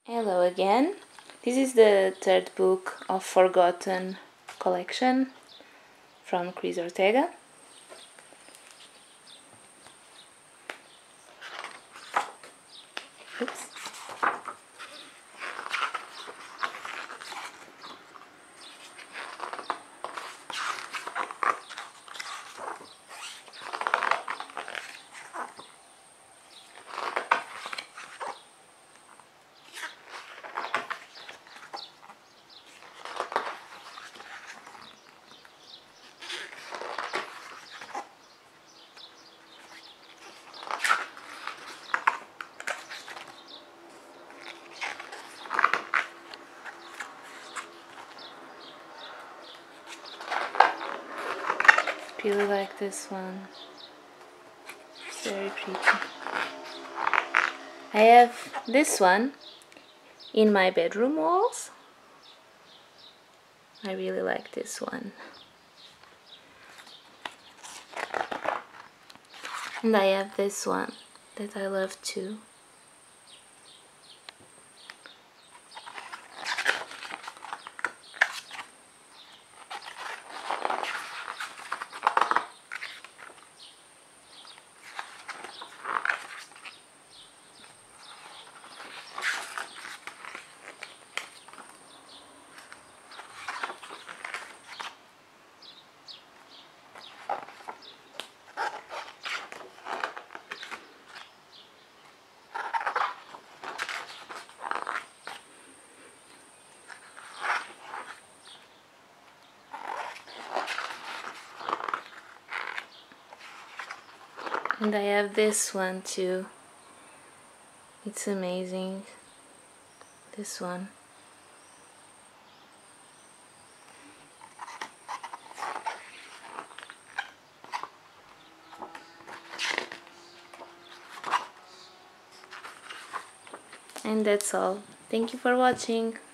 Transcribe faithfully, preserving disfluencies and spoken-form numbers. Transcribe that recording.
Hello again. This is the third book of Forgotten collection from Cris Ortega. Oops. Really like this one. It's very pretty. I have this one in my bedroom walls. I really like this one. And I have this one that I love too. And I have this one too. It's amazing. This one. And that's all. Thank you for watching.